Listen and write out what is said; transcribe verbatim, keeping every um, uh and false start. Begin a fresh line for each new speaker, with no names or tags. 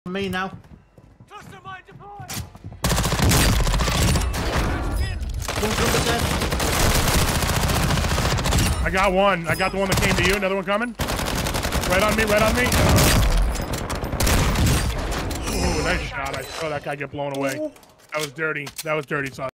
Me now.
Cluster mine deployed.
I got one. I got the one that came to you. Another one coming. Right on me. Right on me. Ooh, nice shot. I saw that guy get blown away. That was dirty. That was dirty, son.